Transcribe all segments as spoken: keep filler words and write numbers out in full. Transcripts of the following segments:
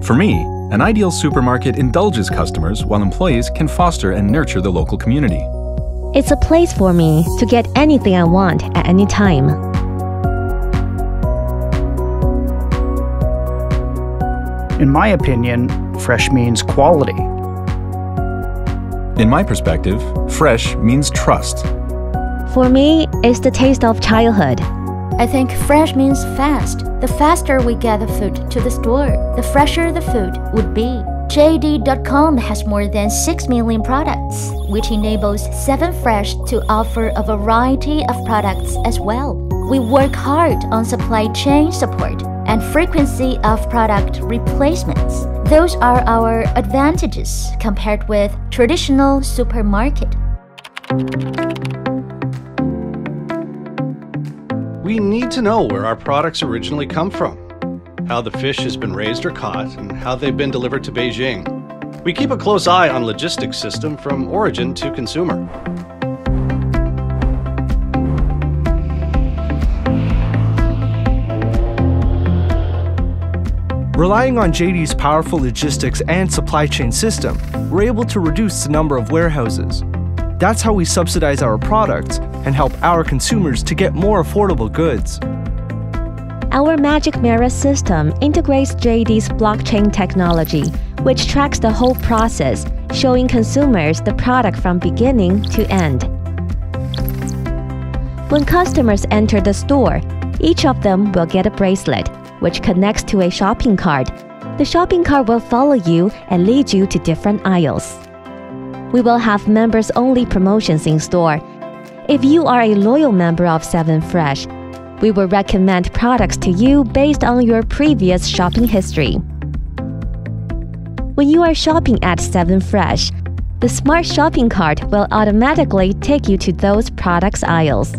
For me, an ideal supermarket indulges customers while employees can foster and nurture the local community. It's a place for me to get anything I want at any time. In my opinion, fresh means quality. In my perspective, fresh means trust. For me, it's the taste of childhood. I think fresh means fast. The faster we get the food to the store, the fresher the food would be. J D dot com has more than six million products, which enables seven fresh to offer a variety of products as well. We work hard on supply chain support and frequency of product replacements. Those are our advantages compared with traditional supermarket. We need to know where our products originally come from, how the fish has been raised or caught, and how they've been delivered to Beijing. We keep a close eye on logistics system from origin to consumer. Relying on J D's powerful logistics and supply chain system, we're able to reduce the number of warehouses. That's how we subsidize our products and help our consumers to get more affordable goods. Our Magic Mirror system integrates J D's blockchain technology, which tracks the whole process, showing consumers the product from beginning to end. When customers enter the store, each of them will get a bracelet, which connects to a shopping cart. The shopping cart will follow you and lead you to different aisles. We will have members-only promotions in store. If you are a loyal member of seven fresh, we will recommend products to you based on your previous shopping history. When you are shopping at seven fresh, the smart shopping cart will automatically take you to those products aisles.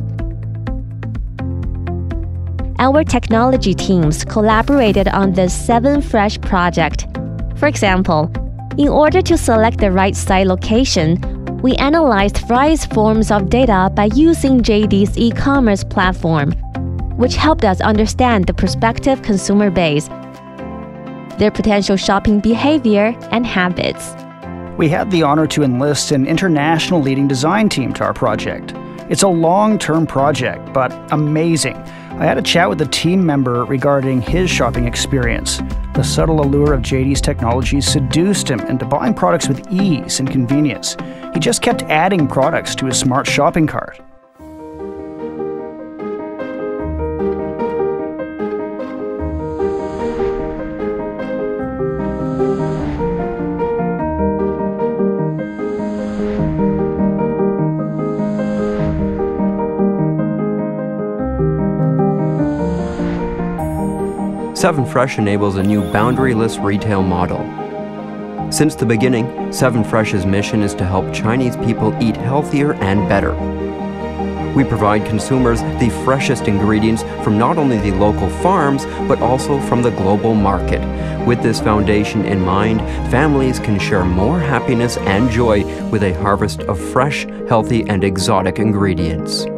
Our technology teams collaborated on this seven fresh project. For example, in order to select the right site location, we analyzed various forms of data by using J D's e-commerce platform, which helped us understand the prospective consumer base, their potential shopping behavior, and habits. We had the honor to enlist an international leading design team to our project. It's a long-term project, but amazing. I had a chat with a team member regarding his shopping experience. The subtle allure of J D's technology seduced him into buying products with ease and convenience. He just kept adding products to his smart shopping cart. seven fresh enables a new boundaryless retail model. Since the beginning, seven fresh's mission is to help Chinese people eat healthier and better. We provide consumers the freshest ingredients from not only the local farms, but also from the global market. With this foundation in mind, families can share more happiness and joy with a harvest of fresh, healthy, and exotic ingredients.